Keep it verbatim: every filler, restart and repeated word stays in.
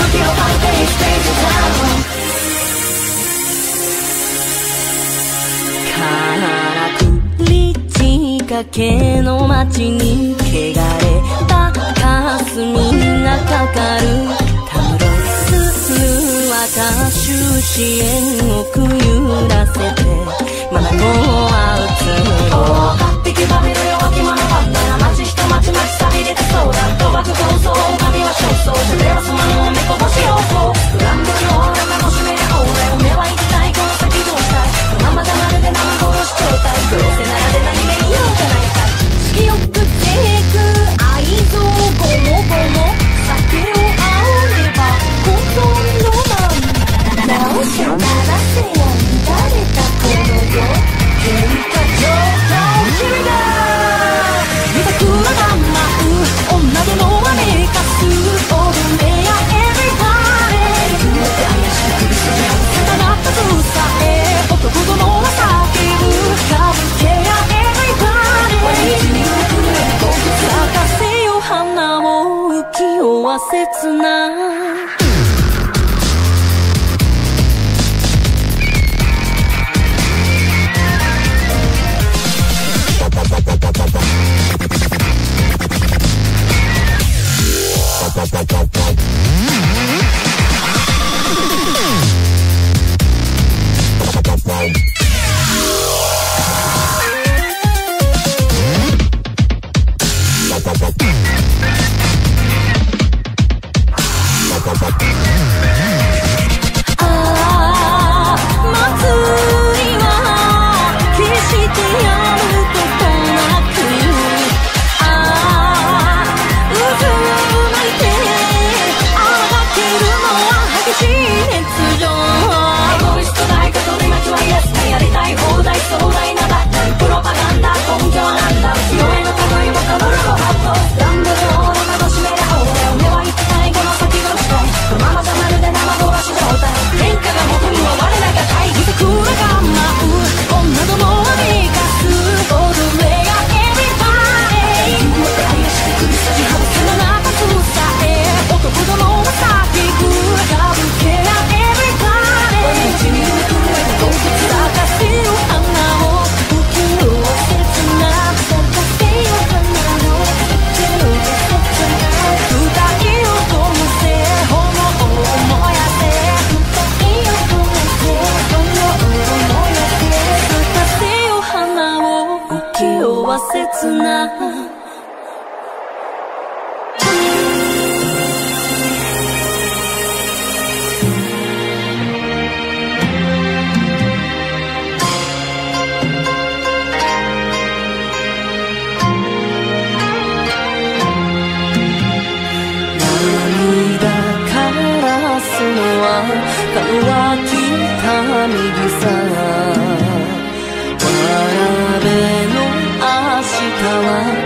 かけの街に汚れた霞がかかるたむろする私支援をくゆらせてまだ子は映る一匹バビル弱き者ばったら街人町町さびれてそうだ賭博構想神は焦燥それはその目こぼしようブランドのオーラ楽しめりゃオーラ夢は一体この先どうしたいこのままだまるで生殺し状態どうせならで何目言おうじゃないか好きよくてく愛憎ごもごも酒をあおればほとんどなん直せならせや乱れたこの世喧嘩上等君が見たくらが舞う女どもはめかす踊れやエブリバディ雲って怪しく苦しみ合うたなったとさえ男どもは叫ぶ歌舞伎やエブリバディ毎日に来る咲かせよ花を浮世は切ないわらべの明日は